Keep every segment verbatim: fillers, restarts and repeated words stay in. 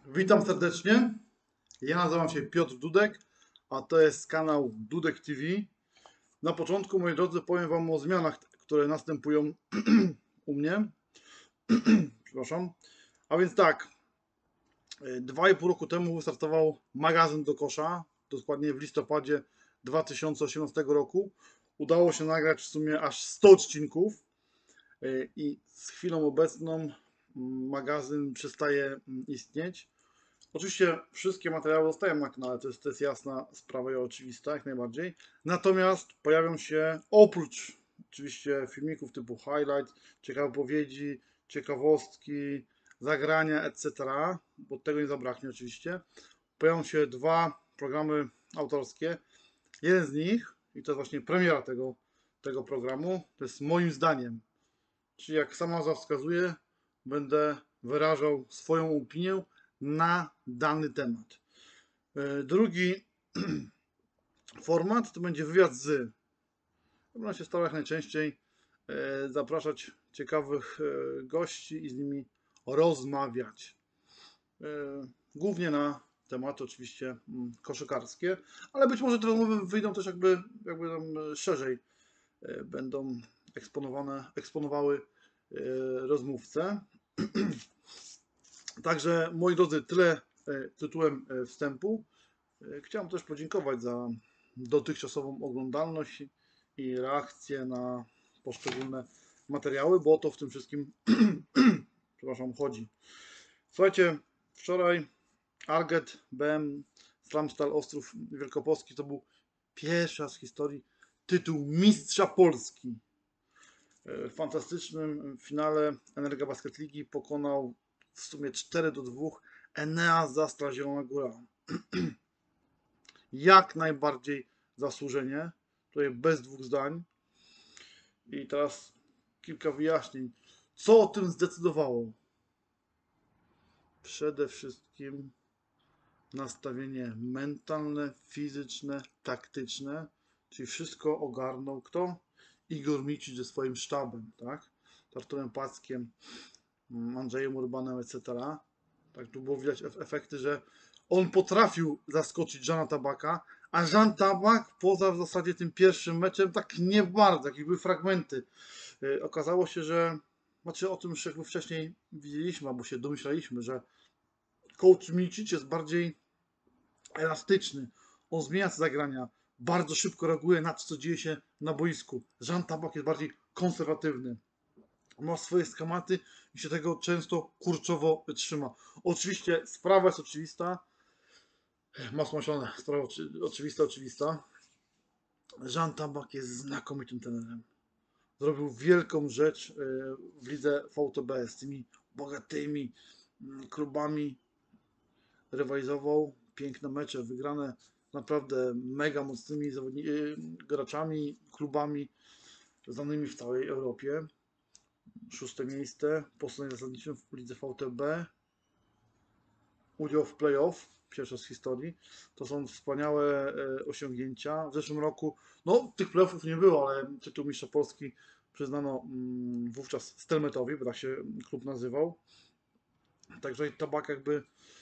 Witam serdecznie. Ja nazywam się Piotr Dudek, a to jest kanał Dudek T V. Na początku, moi drodzy, powiem Wam o zmianach, które następują u mnie. Przepraszam. A więc tak, dwa i pół roku temu wystartował magazyn do kosza, dokładnie w listopadzie dwa tysiące osiemnastego roku. Udało się nagrać w sumie aż sto odcinków i z chwilą obecną magazyn przestaje istnieć. Oczywiście wszystkie materiały zostają na kanale, to jest, to jest jasna sprawa i oczywista, jak najbardziej. Natomiast pojawią się, oprócz oczywiście filmików typu highlight, ciekawe powiedzi, ciekawostki, zagrania, et cetera, bo tego nie zabraknie oczywiście, pojawią się dwa programy autorskie. Jeden z nich, i to jest właśnie premiera tego, tego programu, to jest moim zdaniem, czyli jak sama nazwa wskazuje, będę wyrażał swoją opinię na dany temat. Drugi format to będzie wywiad z. Będę się starał jak najczęściej zapraszać ciekawych gości i z nimi rozmawiać. Głównie na tematy oczywiście koszykarskie, ale być może te rozmowy wyjdą też jakby, jakby tam szerzej. Będą eksponowane, eksponowały rozmówcę. Także, moi drodzy, tyle tytułem wstępu. Chciałem też podziękować za dotychczasową oglądalność i reakcję na poszczególne materiały, bo o to w tym wszystkim przepraszam, chodzi. Słuchajcie, wczoraj Arget B M Slamstal Ostrów Wielkopolski to był pierwszy raz w historii tytuł Mistrza Polski. W fantastycznym finale Energa Basket Ligi pokonał w sumie cztery do dwóch Enea Zastra Zielona Góra. Jak najbardziej zasłużenie, tutaj bez dwóch zdań. I teraz kilka wyjaśnień. Co o tym zdecydowało? Przede wszystkim nastawienie mentalne, fizyczne, taktyczne, czyli wszystko ogarnął kto? Igor Micic ze swoim sztabem, tak? Z Arturem Packiem, Andrzejem Urbanem, et cetera. Tak, tu było widać efekty, że on potrafił zaskoczyć Jeana Tabaka, a Jean Tabak poza w zasadzie tym pierwszym meczem tak nie bardzo, jakieś były fragmenty. Yy, okazało się, że znaczy o tym już jakby wcześniej widzieliśmy, albo się domyślaliśmy, że coach Micic jest bardziej elastyczny. On zmienia te zagrania, bardzo szybko reaguje na to, co dzieje się na boisku. Jean Tabak jest bardziej konserwatywny. Ma swoje schematy i się tego często kurczowo trzyma. Oczywiście sprawa jest oczywista. Masło maślane, sprawa oczy, oczywista, oczywista. Jean Tabak jest znakomitym trenerem. Zrobił wielką rzecz w lidze V T B z tymi bogatymi klubami. Rywalizował, piękne mecze, wygrane naprawdę mega mocnymi graczami, klubami znanymi w całej Europie. Szóste miejsce, posunięcie zasadniczym w lidze V T B, udział w playoff, pierwszy z historii. To są wspaniałe osiągnięcia. W zeszłym roku, no tych playoffów nie było, ale tytuł mistrza Polski przyznano wówczas Stelmetowi, bo tak się klub nazywał. Także Tabak jakby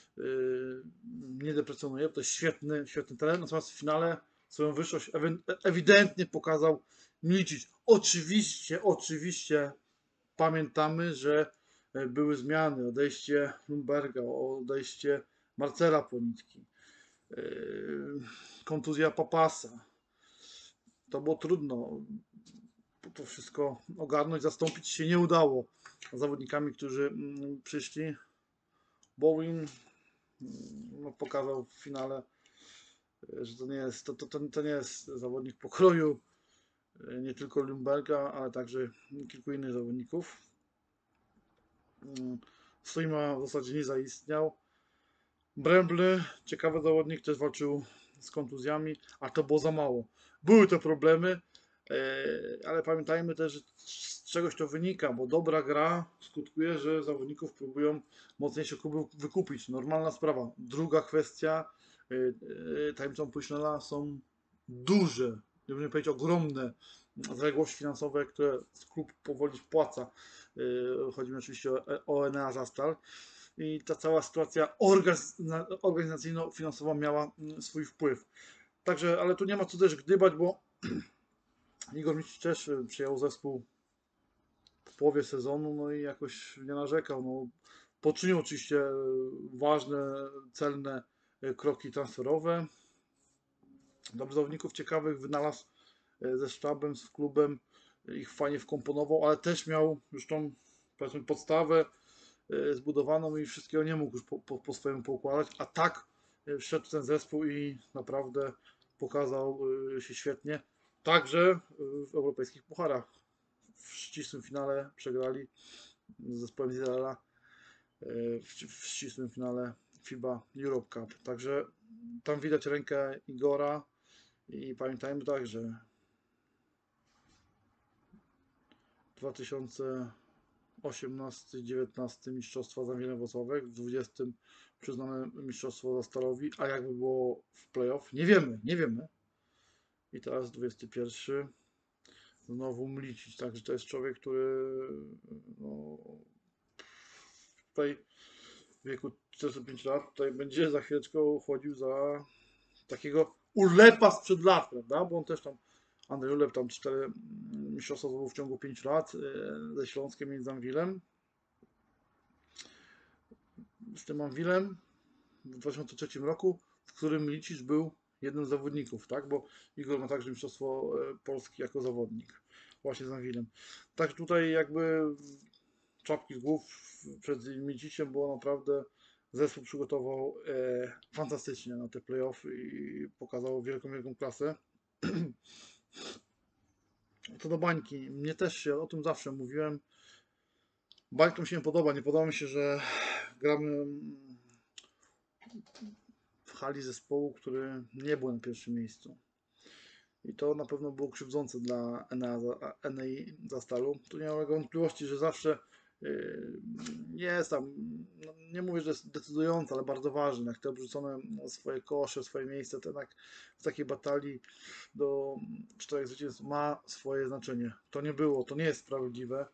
nie deprecjonuje, to jest świetny, świetny teren, natomiast w finale swoją wyższość ewidentnie pokazał Micic. Oczywiście, oczywiście pamiętamy, że były zmiany, odejście Lumberga, odejście Marcela Płonitki, kontuzja Papasa. To było trudno to wszystko ogarnąć, zastąpić się nie udało zawodnikami, którzy przyszli. Bowen no, pokazał w finale, że to nie jest, to, to, to nie jest zawodnik pokroju nie tylko Lumberga, ale także kilku innych zawodników. Stoima w zasadzie nie zaistniał. Brembly, ciekawy zawodnik, też walczył z kontuzjami, a to było za mało. Były to problemy, ale pamiętajmy też, że z czegoś to wynika, bo dobra gra skutkuje, że zawodników próbują mocniejsze kluby wykupić. Normalna sprawa. Druga kwestia, tajemnicą Pushnella są duże, nie będę powiedzieć ogromne zaległości finansowe, które klub powoli wpłaca. Chodzi mi oczywiście o Enea Zastal. i ta cała sytuacja organizacyjno-finansowa miała swój wpływ. Także, ale tu nie ma co też gdybać, bo Igor Mićić też przyjął zespół w połowie sezonu, no i jakoś nie narzekał. No, poczynił oczywiście ważne, celne kroki transferowe. Dobrych zawodników ciekawych wynalazł ze sztabem, z klubem, ich fajnie wkomponował, ale też miał już tą, powiedzmy, podstawę zbudowaną i wszystkiego nie mógł już po, po, po swojemu poukładać, a tak wszedł ten zespół i naprawdę pokazał się świetnie. Także w europejskich pucharach. W ścisłym finale przegrali z zespołem z Izraela, w, w ścisłym finale FIBA Europe Cup. Także tam widać rękę Igora i pamiętajmy także dwa tysiące osiemnasty dziewiętnasty mistrzostwa Zamwienia Włocławek, w dwudziestym przyznane mistrzostwo Zastalowi, a jakby było w playoff? Nie wiemy, nie wiemy. I teraz dwudziesty pierwszy znowu Mlicić, także to jest człowiek, który no, tutaj w wieku czterdziestu pięciu lat tutaj będzie za chwileczkę uchodził za takiego Ulepa sprzed lat, prawda? Bo on też tam, Andrzej Ulep tam cztery mistrzostwa zdobył w ciągu pięciu lat ze Śląskiem i Zamwilem. Z tym Anwilem w dwa tysiące trzecim roku, w którym Mlicić był jednym z zawodników, tak? Bo Igor ma także mistrzostwo Polski jako zawodnik, właśnie z Anwilem. Tak tutaj jakby czapki z głów przed Mliciciem, bo naprawdę zespół przygotował e, fantastycznie na te play-offy i pokazał wielką, wielką klasę. Co do bańki, mnie też się, o tym zawsze mówiłem, bańka mi się nie podoba, nie podoba mi się, że gramy w hali zespołu, który nie był na pierwszym miejscu. I to na pewno było krzywdzące dla N A I Zastalu. Tu nie ma wątpliwości, że zawsze nie jest tam, no nie mówię, że jest decydujące, ale bardzo ważne. Jak te obrzucone swoje kosze, swoje miejsce, to jednak w takiej batalii do czterech zwycięstw ma swoje znaczenie. To nie było, to nie jest sprawiedliwe.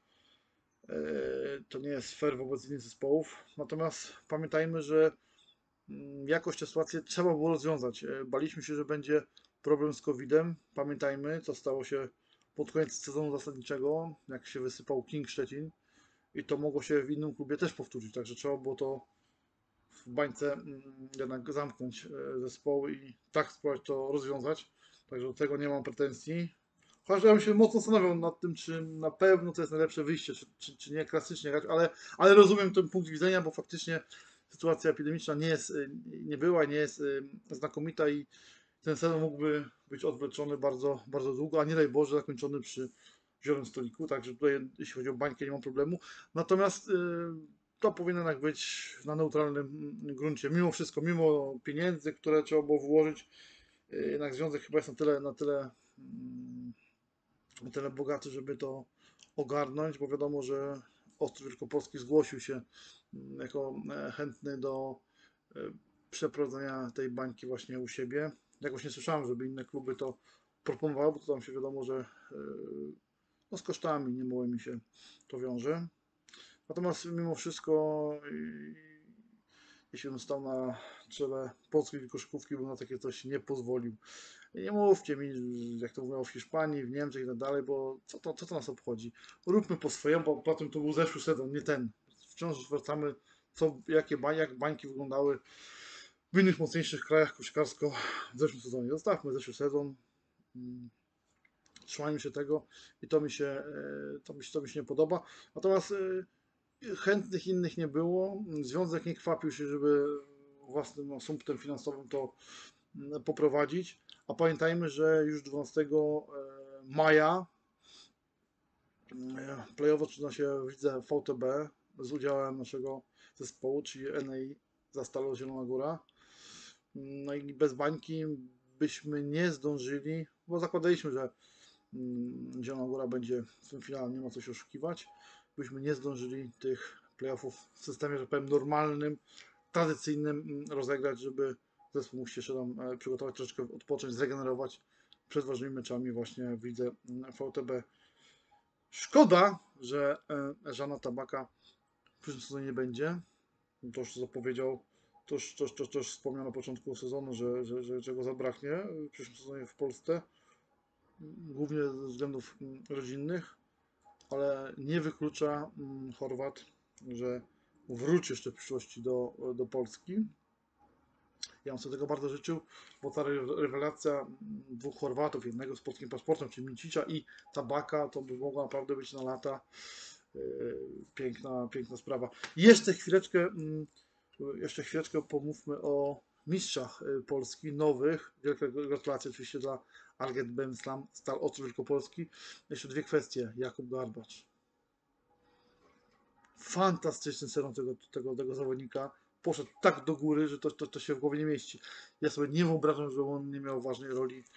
To nie jest fair wobec innych zespołów. Natomiast pamiętajmy, że jakoś tę sytuację trzeba było rozwiązać. Baliśmy się, że będzie problem z kowidem. Pamiętajmy, co stało się pod koniec sezonu zasadniczego, jak się wysypał King Szczecin. I to mogło się w innym klubie też powtórzyć. Także trzeba było to w bańce jednak zamknąć zespoły i tak spróbować to rozwiązać. Także do tego nie mam pretensji. Chociaż ja bym się mocno zastanawiał nad tym, czy na pewno to jest najlepsze wyjście, czy, czy, czy nie klasycznie grać, ale, ale rozumiem ten punkt widzenia, bo faktycznie sytuacja epidemiczna nie jest, nie była, nie jest znakomita i ten sezon mógłby być odwleczony bardzo, bardzo długo, a nie daj Boże zakończony przy zielonym stoliku, także tutaj jeśli chodzi o bańkę nie mam problemu. Natomiast to powinno jednak być na neutralnym gruncie. Mimo wszystko, mimo pieniędzy, które trzeba było włożyć, jednak związek chyba jest na tyle, na tyle, na tyle bogaty, żeby to ogarnąć, bo wiadomo, że Ostrów Wielkopolski zgłosił się jako chętny do przeprowadzenia tej bańki właśnie u siebie. Jakoś nie słyszałem, żeby inne kluby to proponowały, bo to tam się wiadomo, że no z kosztami niemałymi się to wiąże. Natomiast mimo wszystko, jeśli bym stał na czele polskiej koszykówki, bym na takie coś nie pozwolił. I nie mówcie mi, jak to mówią w Hiszpanii, w Niemczech i tak dalej, bo co to, co to nas obchodzi? Róbmy po swojemu, bo potem to był zeszły sezon, nie ten. Wciąż zwracamy, co, jakie bań, jak bańki wyglądały w innych mocniejszych krajach koszykarsko w zeszłym sezonie. Zostawmy zeszły sezon. Trzymajmy się tego i to mi się, to mi się, to mi się nie podoba. Natomiast chętnych innych nie było. Związek nie kwapił się, żeby własnym sumptem finansowym to poprowadzić. A pamiętajmy, że już dwunastego maja playowo zaczyna się w lidze V T B z udziałem naszego zespołu, czyli N A I Zastalo Zielona Góra. No i bez bańki byśmy nie zdążyli, bo zakładaliśmy, że Zielona Góra będzie w tym finale, nie ma co się oszukiwać, byśmy nie zdążyli tych playoffów w systemie, że powiem, normalnym, tradycyjnym rozegrać, żeby zespół mógł się jeszcze tam przygotować, troszeczkę odpocząć, zregenerować przed ważnymi meczami właśnie w lidze V T B. Szkoda, że Żana Tabaka w przyszłym sezonie nie będzie. To już zapowiedział, to już, to, już- to, już- to już wspomniał na początku sezonu, że, że, że czego zabraknie w przyszłym sezonie w Polsce, głównie ze względów mm, rodzinnych, ale nie wyklucza mm, Chorwat, że wróci jeszcze w przyszłości do, do Polski. Ja bym sobie tego bardzo życzył, bo ta ry- rewelacja mm, dwóch Chorwatów, jednego z polskim paszportem, czyli Micicza i Tabaka, to by mogła naprawdę być na lata yy, piękna, piękna sprawa. Jeszcze chwileczkę, mm, jeszcze chwileczkę pomówmy o mistrzach y, Polski, nowych. Wielkie gratulacje oczywiście dla Alget Bemslam, Stal Ostrów Wielkopolski. Jeszcze dwie kwestie. Jakub Garbacz. Fantastyczny sezon tego, tego, tego zawodnika. Poszedł tak do góry, że to, to, to się w głowie nie mieści. Ja sobie nie wyobrażam, że on nie miał ważnej roli e,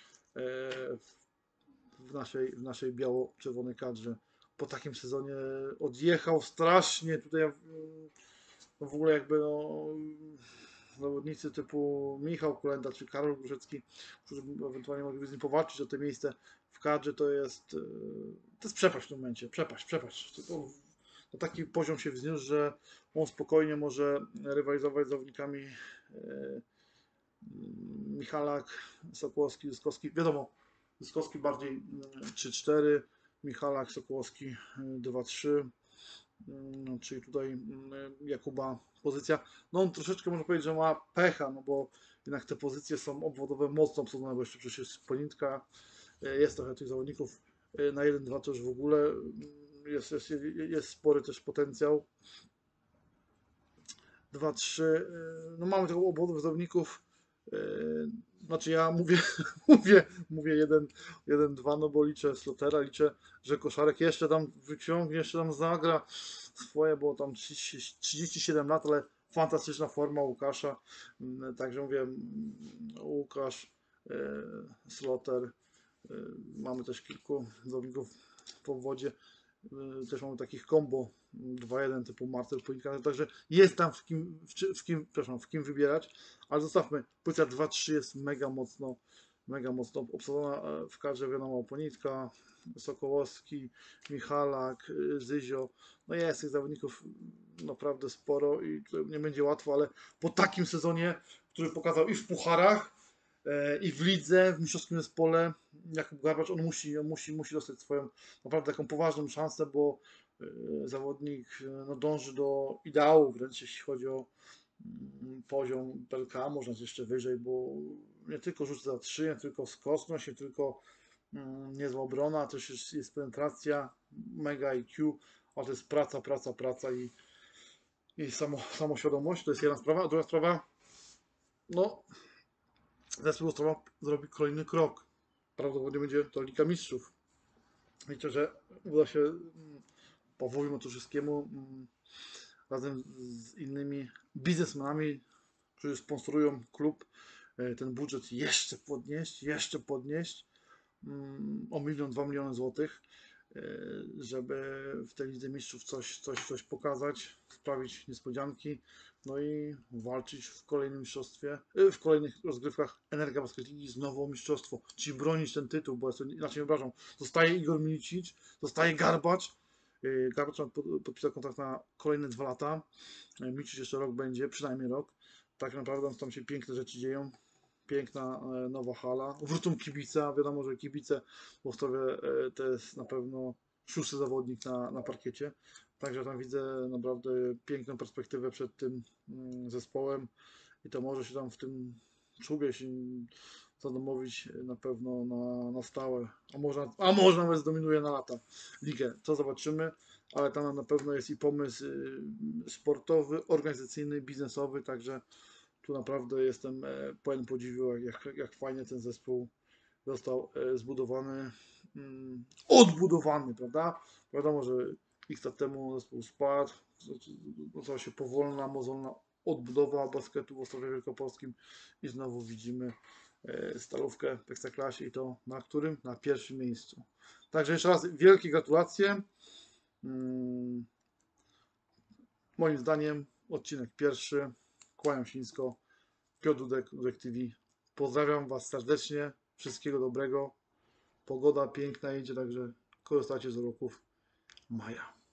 w naszej, w naszej biało-czerwonej kadrze. Po takim sezonie odjechał strasznie. Tutaj ja, no w ogóle jakby no, zawodnicy typu Michał Kulenda czy Karol Gruszecki, którzy ewentualnie mogliby z nim powalczyć o to miejsce w kadrze, to jest, e, to jest przepaść w tym momencie. Przepaść, przepaść. To, na taki poziom się wzniósł, że on spokojnie może rywalizować z zawodnikami e, Michalak, Sokołowski, Zyskowski. Wiadomo, Zyskowski bardziej mm, trzy cztery, Michalak, Sokołowski dwa trzy, mm, czyli tutaj mm, Jakuba pozycja. No on troszeczkę można powiedzieć, że ma pecha, no bo jednak te pozycje są obwodowe mocno obsadzone, bo jeszcze przecież jest Ponitka, e, jest trochę tych zawodników e, na jeden dwa to już w ogóle mm, jest, jest, jest spory też potencjał. dwa trzy, no mamy tego obwodu zawodników. Znaczy ja mówię, mówię, mówię jeden, jeden, dwa, no bo liczę Slotera, liczę, że Koszarek jeszcze tam wyciągnie, jeszcze tam zagra swoje, bo tam trzydzieści, trzydzieści siedem lat, ale fantastyczna forma Łukasza. Także mówię, Łukasz, Sloter, mamy też kilku zawodników w obwodzie. Też mamy takich combo dwa jeden typu Marcel Polikan, także jest tam w kim, w, w kim, przepraszam, w kim wybierać, ale zostawmy, pozycja dwa trzy jest mega mocno, mega mocno obsadzona w kadrze, wiadomo, Ponitka, Sokołowski, Michalak, Zyzio, no jest tych zawodników naprawdę sporo i nie będzie łatwo, ale po takim sezonie, który pokazał i w pucharach, i w lidze, w mistrzowskim zespole, Jakub Garbacz, on musi, on musi, musi dostać swoją naprawdę taką poważną szansę, bo zawodnik no, dąży do ideału, wręcz jeśli chodzi o poziom P L K, można jeszcze wyżej, bo nie tylko rzut za trzy, nie tylko skosność, nie tylko niezła obrona, też jest, jest penetracja, mega I Q, ale to jest praca, praca, praca i, i samo, samoświadomość, to jest jedna sprawa, a druga sprawa, no zespół Ostrowa zrobi kolejny krok. Prawdopodobnie będzie to Liga Mistrzów. Liczę, że uda się Pawłowi Matuszewskiemu razem z innymi biznesmenami, którzy sponsorują klub, ten budżet jeszcze podnieść, jeszcze podnieść o milion, dwa miliony złotych, żeby w tej Lidze Mistrzów coś, coś, coś pokazać, sprawić niespodzianki, no i walczyć w kolejnym mistrzostwie, w kolejnych rozgrywkach Energa Basket Ligi znowu o mistrzostwo, czyli bronić ten tytuł, bo jest, inaczej nie obrażam. Zostaje Igor Milicic, zostaje Garbacz. Garbacz podpisał kontrakt na kolejne dwa lata. Milicic jeszcze rok będzie, przynajmniej rok. Tak naprawdę tam się piękne rzeczy dzieją. Piękna nowa hala. Wrócą kibice, a wiadomo, że kibice w Ostrowie to jest na pewno szósty zawodnik na, na parkiecie. Także tam widzę naprawdę piękną perspektywę przed tym zespołem i to może się tam w tym czubie się zadomowić na pewno na, na stałe. A może, a może nawet zdominuje na lata ligę. To zobaczymy, ale tam na pewno jest i pomysł sportowy, organizacyjny, biznesowy, także tu naprawdę jestem pełen podziwu, jak, jak fajnie ten zespół został zbudowany, odbudowany, prawda? Wiadomo, że x lat temu zespół spadł, zaczęła się powolna, mozolna odbudowa basketu w Ostrowie Wielkopolskim i znowu widzimy Stalówkę w Ekstraklasie i to na którym? Na pierwszym miejscu. Także jeszcze raz wielkie gratulacje. Moim zdaniem odcinek pierwszy. Kłaniam się nisko. Piotr Dudek, Dudek T V. Pozdrawiam Was serdecznie. Wszystkiego dobrego. Pogoda piękna idzie, także korzystajcie z uroków maja.